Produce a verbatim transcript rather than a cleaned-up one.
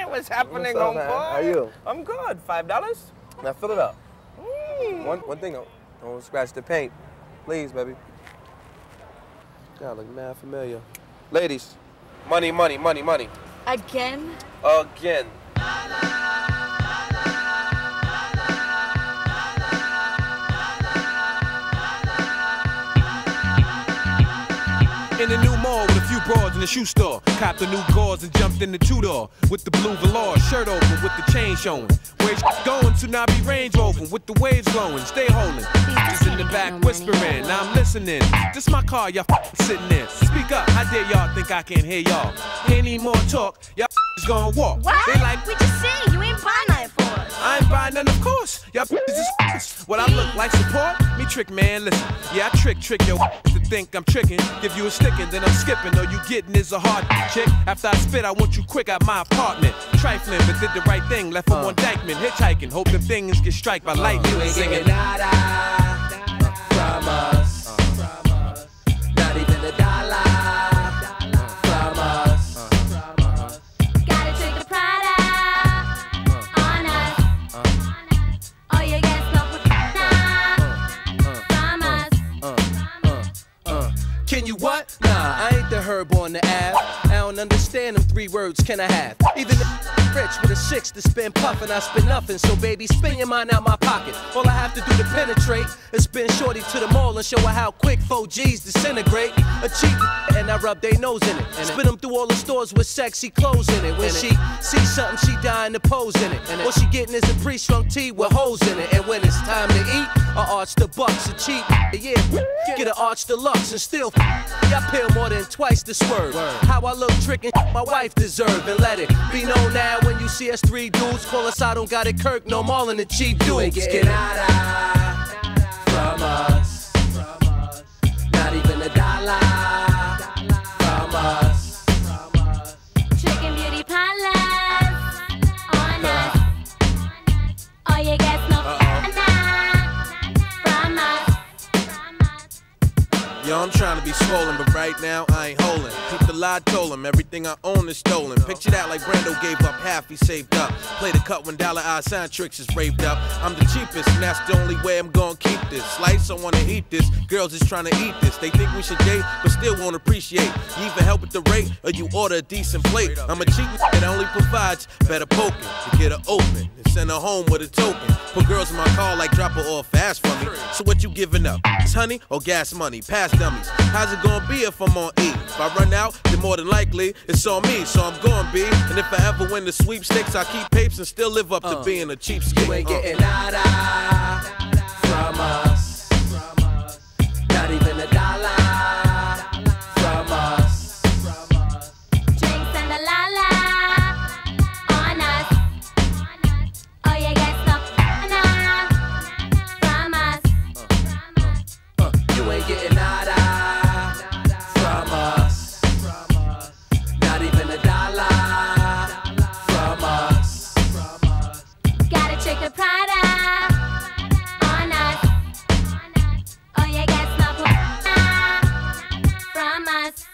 What's happening, What's up, homeboy? man? How are you? I'm good. Five dollars? Now fill it up. Mm. One one thing though, don't scratch the paint, please, baby. God, look mad familiar. Ladies, money, money, money, money. Again? Again. In the new mall with a few broads in the shoe store. Copped the new gauze and jumped in the two-door with the blue velour, shirt open with the chain showing. Where going to now be Range Rover with the waves blowing. Stay holding. Just in the back whispering. Now I'm listening. This my car, y'all sitting in. Speak up. How dare y'all think I can't hear y'all? Any more talk, y'all is gonna walk. What? They like, we just saying you ain't buying nothing for us. I ain't buying none, of course. Y'all is what I look like support? Me trick, man, listen. Yeah, I trick, trick yo to think I'm tricking. Give you a sticking, then I'm skipping. All you getting is a hard chick. After I spit, I want you quick out my apartment. Trifling, but did the right thing. Left him uh. on Dykeman, hitchhiking. Hope them things get strike by uh. lightning. You ain't singing. getting nada from us. Not even a dollar from us. Gotta take the pride out on us. Oh, you get no from us. Can you what? Nah, I ain't the herb on the app. I don't understand them three words, can I have? Even if rich with a six to spin puffin', I spin nothing. So baby, spin your mind out my pocket. All I have to do to penetrate is spin shorty to the mall and show her how quick four G's disintegrate. A cheap and I rub they nose in it. Spin them through all the stores with sexy clothes in it. When she sees something, she dying to pose in it. All she getting is a pre-strung tea with holes in it. And when it's time to eat, I arch the bucks are cheap. Yeah, get an arch deluxe and still y'all pay more than twice the swerve. How I look tricking, my wife deserve. And let it be known now when you see us three dudes, call us I don't got it Kirk, no more in the cheap dudes. You ain't getting nada from us. Not even a dollar from us. Chicken beauty parlors on us. Oh, you get no from us. Yo, I'm trying to be swollen, but right now I ain't holding. Keep the lie, told him everything I own is stolen. Picture that like Brando gave up half he saved up. Play the cut when dollar eye sign tricks is raved up. I'm the cheapest, and that's the only way I'm gonna keep this. Slice, I wanna eat this. Girls is trying to eat this. They think we should date, but still won't appreciate. You either help with the rate, or you order a decent plate. I'm a cheap that only provides better poking to get her open and send her home with a token. Put girls in my car like drop her off fast for me. So what you giving up? It's honey or gas money? Pass dummies. How's it gonna be if I'm on E? If I run out, then more than likely it's on me, so I'm gonna be. And if I ever win the sweepstakes, I keep papes and still live up to uh, being a cheapskate. You ain't uh. getting nada from us. Not even a dollar from us. Drinks and the la la on us. Oh, you get no from us. Uh, you ain't getting nada from us. Not even a dollar from us. Gotta check the pride out on us. Oh, you get no from us.